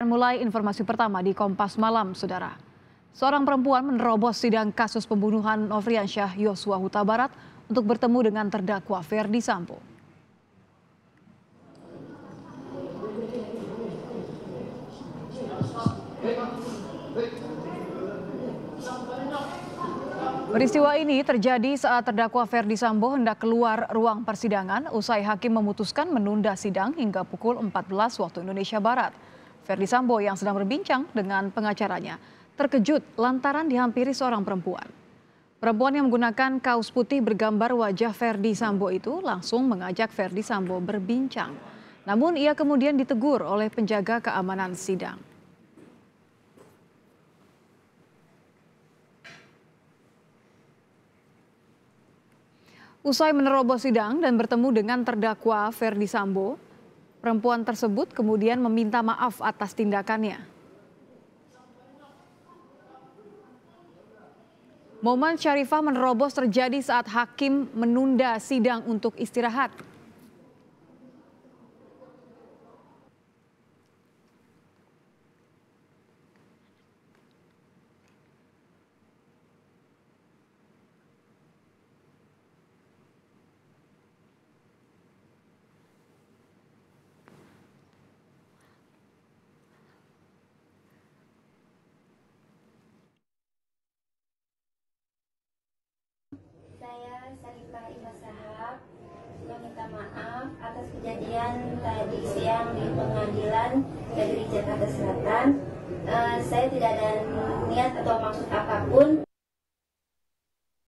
mulai informasi pertama di Kompas Malam, Saudara. Seorang perempuan menerobos sidang kasus pembunuhan Nofriansyah Yosua Huta Barat untuk bertemu dengan terdakwa Ferdy Sambo. Peristiwa ini terjadi saat terdakwa Ferdy Sambo hendak keluar ruang persidangan usai hakim memutuskan menunda sidang hingga pukul 14 waktu Indonesia Barat. Ferdy Sambo yang sedang berbincang dengan pengacaranya terkejut lantaran dihampiri seorang perempuan. Perempuan yang menggunakan kaos putih bergambar wajah Ferdy Sambo itu langsung mengajak Ferdy Sambo berbincang. Namun ia kemudian ditegur oleh penjaga keamanan sidang. Usai menerobos sidang dan bertemu dengan terdakwa Ferdy Sambo, perempuan tersebut kemudian meminta maaf atas tindakannya. Momen Syarifah menerobos terjadi saat hakim menunda sidang untuk istirahat. Saya Syarifah Imas Sahab meminta maaf atas kejadian tadi siang di pengadilan negeri Jakarta Selatan. Saya tidak ada niat atau maksud apapun.